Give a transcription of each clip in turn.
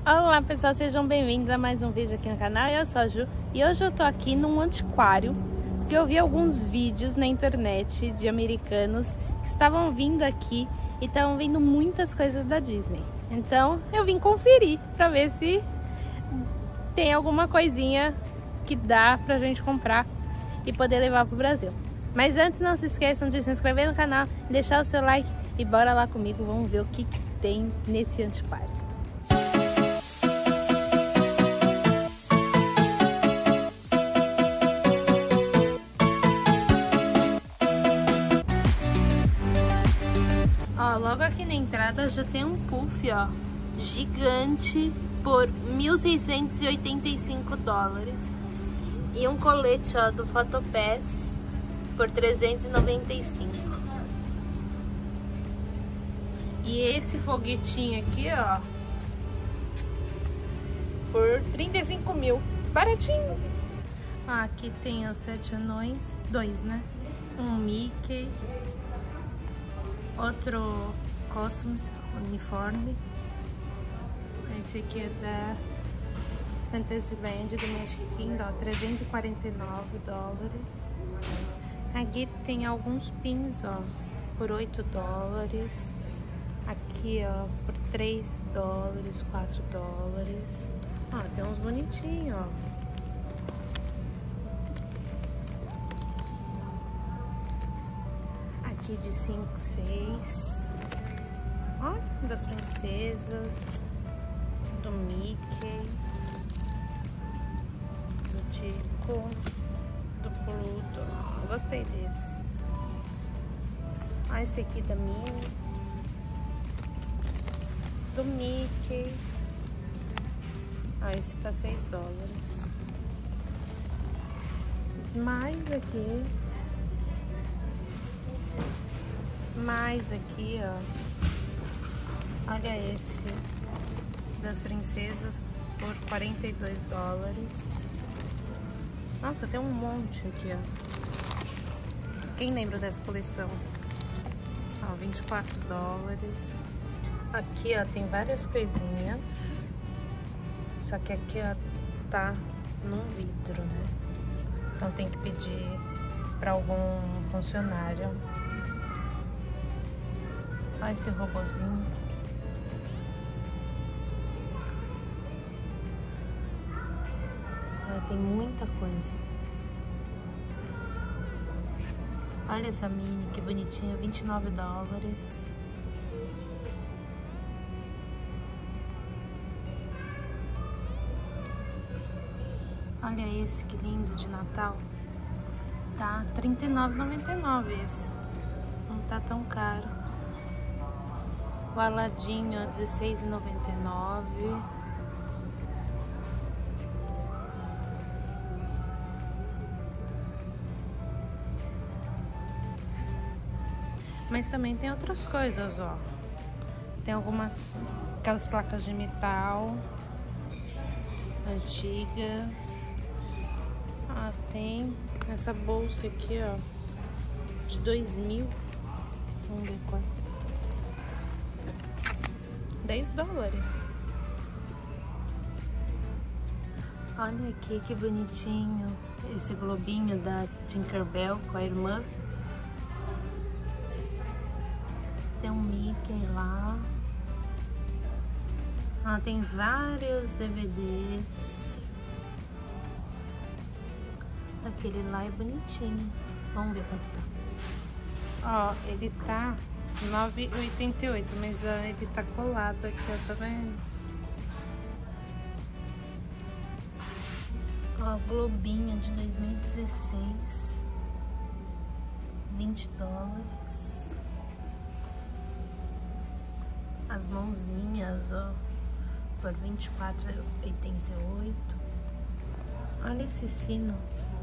Olá pessoal, sejam bem-vindos a mais um vídeo aqui no canal. Eu sou a Ju e hoje eu tô aqui num antiquário porque eu vi alguns vídeos na internet de americanos que estavam vindo aqui e estavam vendo muitas coisas da Disney. Então eu vim conferir pra ver se tem alguma coisinha que dá pra gente comprar e poder levar pro Brasil. Mas antes, não se esqueçam de se inscrever no canal, deixar o seu like e bora lá comigo, vamos ver o que tem nesse antiquário. Ó, logo aqui na entrada já tem um puff, ó, gigante por $1.685. E um colete, ó, do Photopass por $395. E esse foguetinho aqui, ó, por 35 mil. Baratinho. Ah, aqui tem os 7 anões, 2, né? Um Mickey, outro Cosmos, uniforme. Esse aqui é da Fantasyland do Magic Kingdom, $349. Aqui tem alguns pins, ó, por $8. Aqui, ó, por $3, $4. Ó, tem uns bonitinhos, ó. Aqui de 5, 6. Ó, das princesas, do Mickey, do Tico, do Pluto. Gostei desse. Ó, esse aqui da Minnie, do Mickey. Ó, esse tá $6. Mais aqui, ó. Olha esse das princesas por $42. Nossa, tem um monte aqui, ó. Quem lembra dessa coleção? Ó, $24. Aqui, ó, tem várias coisinhas. Só que aqui, ó, tá num vidro, né? Então tem que pedir pra algum funcionário. Olha esse robozinho. Olha, tem muita coisa. Olha essa Minnie, que bonitinha, $29. Olha esse, que lindo, de Natal. Tá R$39,99 esse. Não tá tão caro. O Aladinho, R$16,99. Mas também tem outras coisas, ó. Tem aquelas placas de metal antigas. Ah, tem essa bolsa aqui, ó, de 2.000. Vamos ver quanto. $10. Olha aqui que bonitinho esse globinho da Tinkerbell com a irmã. Tem um Mickey lá. Ah, tem vários DVDs. Aquele lá é bonitinho. Vamos ver quanto tá. Ó, ele tá $9,88, mas ó, ele tá colado aqui, ó, tá vendo? Ó, globinho de 2016, $20. As mãozinhas, ó, por $24,88. Olha esse sino,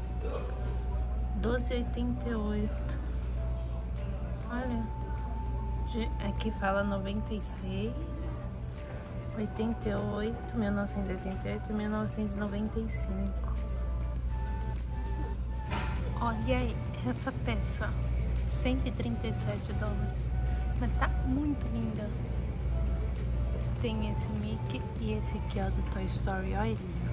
$12,88. Olha, aqui fala 96, 88, 1988 e 1995. Olha essa peça, $137. Mas tá muito linda. Tem esse Mickey e esse aqui, ó, do Toy Story, olha ele.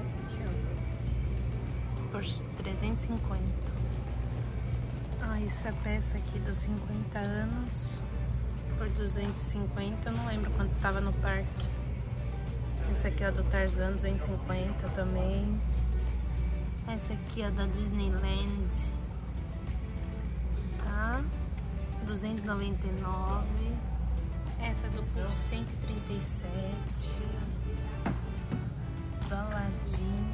Por 350. Ah, essa peça aqui dos 50 anos por 250, eu não lembro quanto tava no parque. Essa aqui é do Tarzan, 250 também. Essa aqui é da Disneyland, tá? 299. Essa é do Puff, 137. Do Aladdin,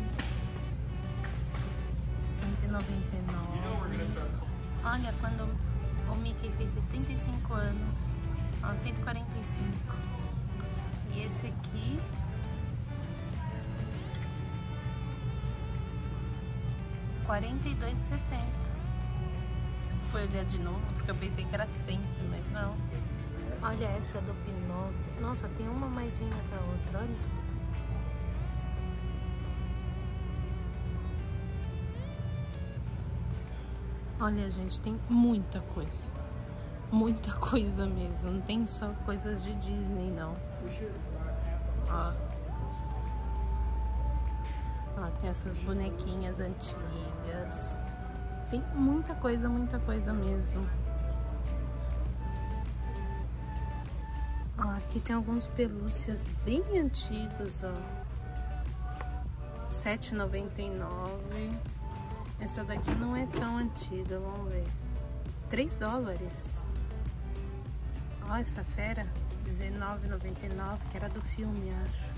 199. Olha, quando o Mickey fez 75 anos, ó, 145. E esse aqui, R$42,70. Fui olhar de novo porque eu pensei que era 100, mas não. Olha essa do Pinóquio. Nossa, tem uma mais linda que a outra, olha. Olha, gente, tem muita coisa. Muita coisa mesmo. Não tem só coisas de Disney, não. Ó. Ó, tem essas bonequinhas antigas. Tem muita coisa mesmo. Ó, aqui tem alguns pelúcias bem antigos, ó. R$7,99. Essa daqui não é tão antiga, vamos ver. $3. Ó, essa fera, R$19,99, que era do filme, acho.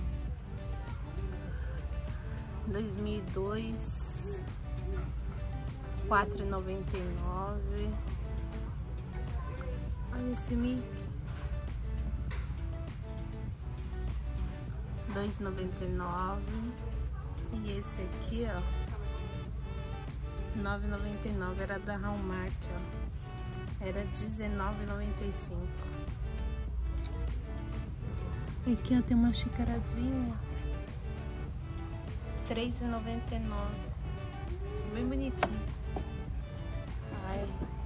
2002, R$4,99. Olha esse Mickey, R$2,99. E esse aqui, ó, R$9,99, era da Hallmark, ó. Era R$19,95. Aqui, ó, tem uma xicarazinha, R$3,99. Bem bonitinho. Ai.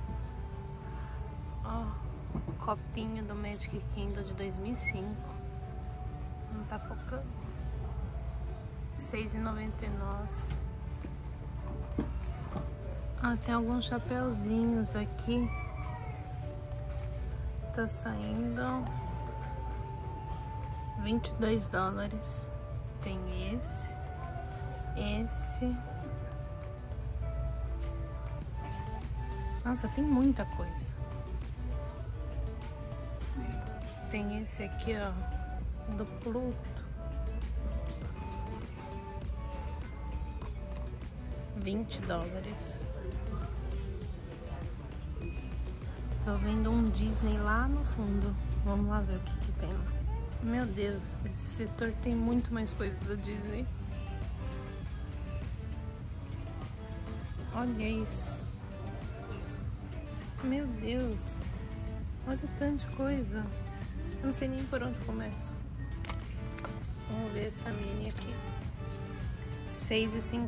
Ó, copinho do Magic Kingdom de 2005. Não tá focando. R$6,99. Ah, tem alguns chapeuzinhos aqui. Tá saindo $22. Tem esse. Nossa, tem muita coisa. Tem esse aqui, ó, do Pluto. $20. Tô vendo um Disney lá no fundo. Vamos lá ver o que tem lá. Meu Deus, esse setor tem muito mais coisa da Disney. Olha isso. Meu Deus. Olha tanta coisa. Eu não sei nem por onde começa. Vamos ver essa mini aqui. R$6,50.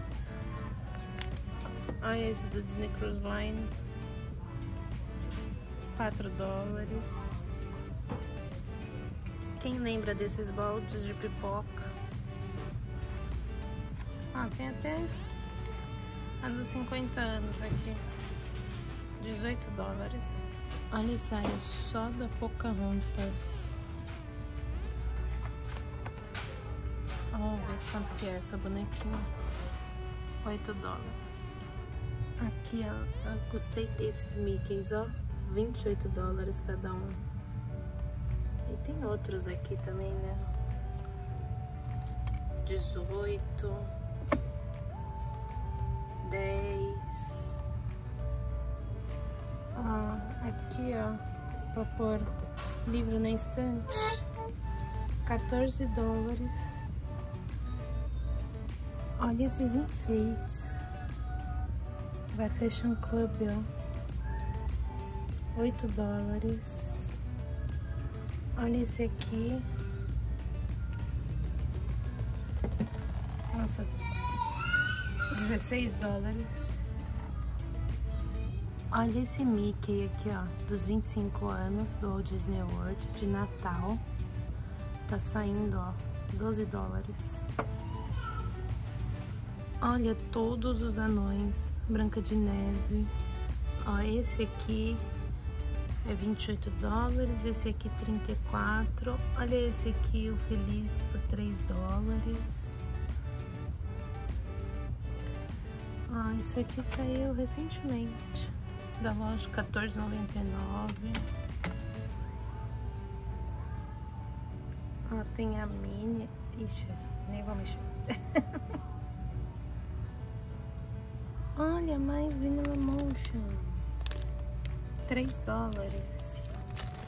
Olha esse do Disney Cruise Line. $4. Quem lembra desses baldes de pipoca? Ah, tem até a dos 50 anos aqui. $18. Olha essa área só da Pocahontas. Vamos ver quanto que é essa bonequinha. $8. Aqui, ó, eu gostei desses Mickeys, ó. $28 cada um. E tem outros aqui também, né? 18, 10. Ó, aqui, ó, pra pôr livro na estante, $14. Olha esses enfeites. Vai Fashion Club, ó. $8. Olha esse aqui. Nossa, $16. Olha esse Mickey aqui, ó, dos 25 anos do Walt Disney World de Natal. Tá saindo, ó, 12 dólares. Olha todos os anões. Branca de Neve. Ó, esse aqui é 28 dólares. Esse aqui 34. Olha esse aqui, o Feliz, por 3 dólares. Ah, isso aqui saiu recentemente. Da loja, R$14,99. Ó, tem a mini. Ixi, nem vou mexer. Olha, mais Vanilla Motions. 3 dólares.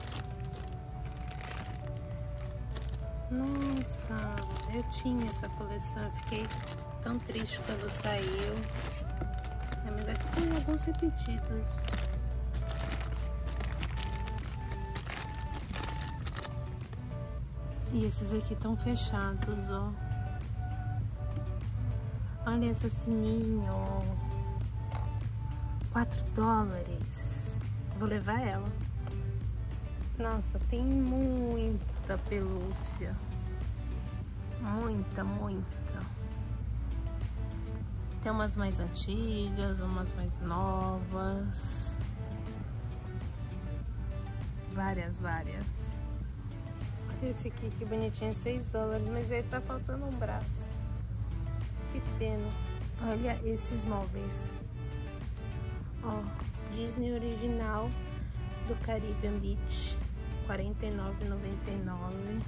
Nossa, eu tinha essa coleção. Eu fiquei tão triste quando saiu. Mas aqui tem alguns repetidos. E esses aqui estão fechados, ó. Olha essa sininho. 4 dólares. Vou levar ela. Nossa, tem muita pelúcia. Muita, muita. Tem umas mais antigas, umas mais novas. Várias. Olha esse aqui, que bonitinho, 6 dólares, mas aí tá faltando um braço. Que pena. Olha esses móveis. Ó, Disney original do Caribbean Beach, R$49,99.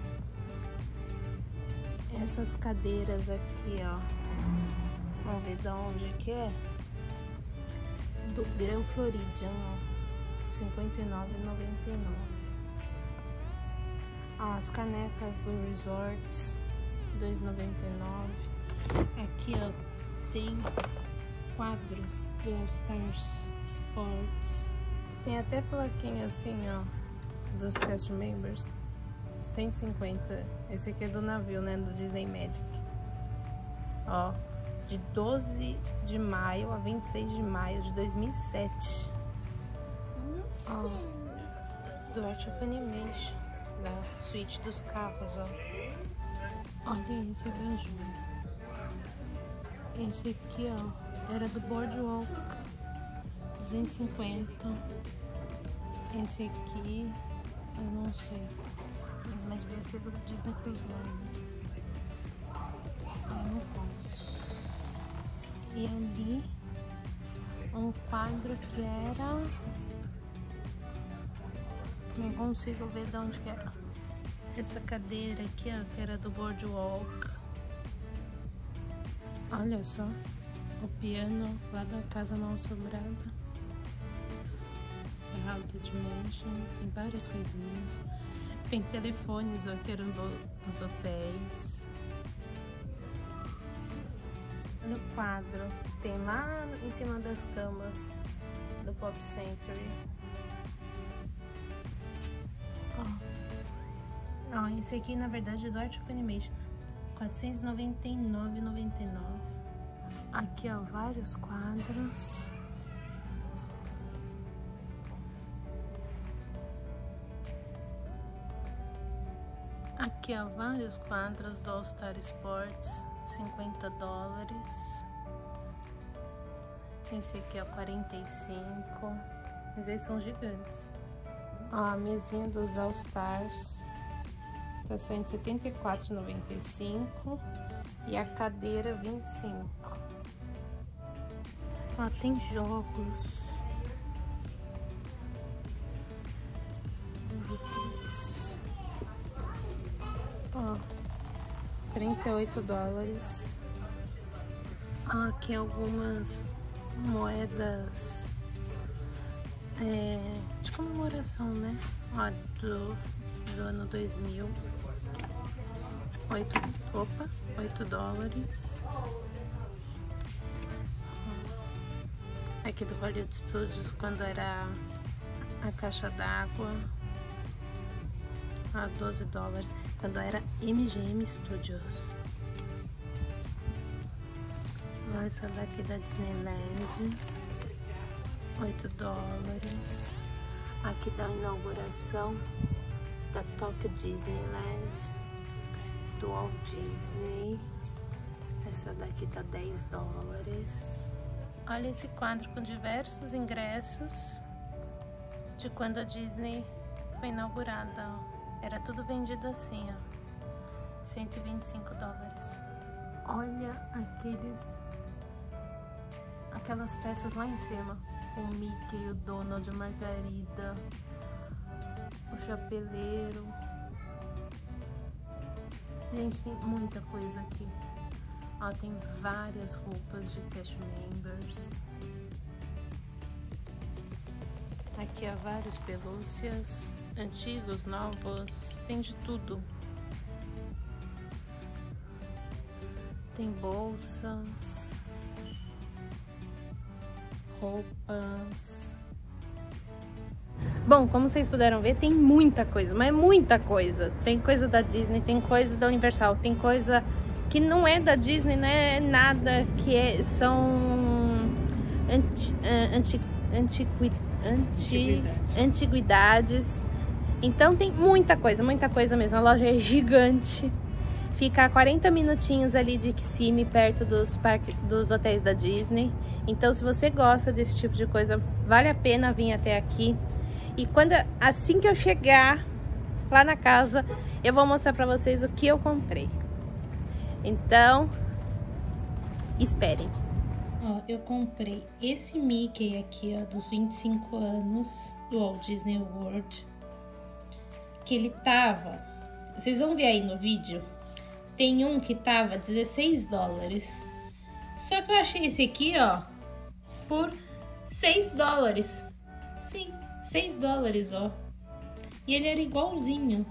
Essas cadeiras aqui, ó. Vamos ver de onde é que é. Do Grand Floridian, ó. R$59,99. Ó, as canecas do Resorts, R$2,99. Aqui, ó, tem quadros do All Stars Sports. Tem até plaquinha assim, ó, dos cast members. 150. Esse aqui é do navio, né? Do Disney Magic. Ó, de 12 de maio a 26 de maio de 2007. Ó, do Art of Animation, da suíte dos carros, ó. Olha esse abajur. Esse aqui, ó, era do Boardwalk, 250. Esse aqui, eu não sei, mas devia ser do Disney Cruise Line. Eu não conto. E ali, um quadro que era... Não consigo ver de onde que era. Essa cadeira aqui, ó, que era do Boardwalk. Olha só, o piano lá da Casa Mal Assombrada. Da Haunted Dimension, tem várias coisinhas. Tem telefones, ó, que eram dos hotéis. Olha o quadro que tem lá em cima das camas do Pop Century. Ó, esse aqui na verdade é do Art of Animation, R$499,99. Aqui, ó, vários quadros. Aqui, ó, vários quadros do All Star Sports, 50 dólares. Esse aqui, ó, 45. Mas eles são gigantes. Ó, a mesinha dos All Stars tá saindo R$74,95 e a cadeira 25. Ó, tem jogos. Vamos ver o que é isso. Ó, 38 dólares. Ó, aqui algumas moedas de comemoração, né? Ó, do ano 2000. 8 dólares. Aqui do Hollywood Studios, quando era a caixa d'água, a 12 dólares. Quando era MGM Studios. Essa daqui da Disneyland, 8 dólares. Aqui da inauguração, da Tokyo Disneyland, do Walt Disney. Essa daqui tá $10. Olha esse quadro com diversos ingressos de quando a Disney foi inaugurada, ó. Era tudo vendido assim, ó. $125. Olha aquelas peças lá em cima. O Mickey, o Donald, a Margarida, o Chapeleiro. Gente, tem muita coisa aqui. Ó, tem várias roupas de cast members. Aqui há vários pelúcias, antigos, novos, tem de tudo. Tem bolsas, roupas. Bom, como vocês puderam ver, tem muita coisa, mas é muita coisa. Tem coisa da Disney, tem coisa da Universal, tem coisa que não é da Disney, não é nada, que são antiguidades. Então tem muita coisa mesmo. A loja é gigante. Fica a 40 minutinhos ali de Kissimmee, perto dos hotéis da Disney. Então, se você gosta desse tipo de coisa, vale a pena vir até aqui. E assim que eu chegar lá na casa, eu vou mostrar pra vocês o que eu comprei. Então, esperem. Ó, eu comprei esse Mickey aqui, ó, dos 25 anos do Walt Disney World. Que ele tava... Vocês vão ver aí no vídeo. Tem um que tava $16. Só que eu achei esse aqui, ó, por $6. Sim, $6, ó. E ele era igualzinho.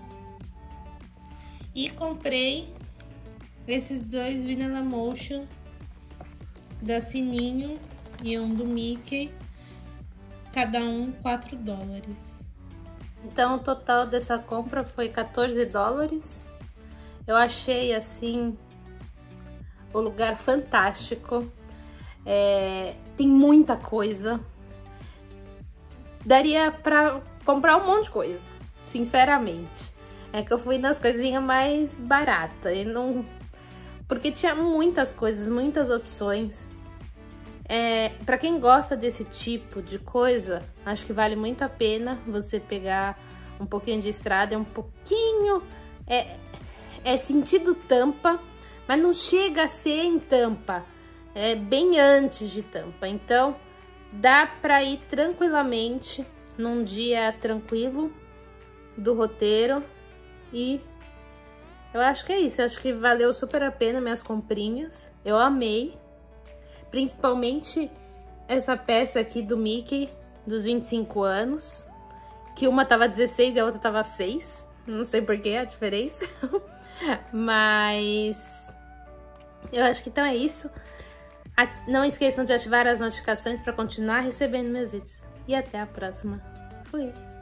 E comprei esses dois Vanilla Motion da Sininho e um do Mickey, cada um $4. Então o total dessa compra foi $14. Eu achei assim o lugar fantástico. Tem muita coisa. Daria pra comprar um monte de coisa, sinceramente. É que eu fui nas coisinhas mais baratas e não... Porque tinha muitas coisas, muitas opções. Pra quem gosta desse tipo de coisa, acho que vale muito a pena você pegar um pouquinho de estrada, um pouquinho... É sentido Tampa, mas não chega a ser em Tampa. É bem antes de Tampa. Então, dá pra ir tranquilamente, num dia tranquilo do roteiro. E eu acho que é isso. Eu acho que valeu super a pena minhas comprinhas. Eu amei. Principalmente essa peça aqui do Mickey, dos 25 anos. Que uma tava 16 e a outra tava 6. Não sei por que a diferença. Mas eu acho que então é isso. Não esqueçam de ativar as notificações para continuar recebendo meus vídeos. E até a próxima. Fui!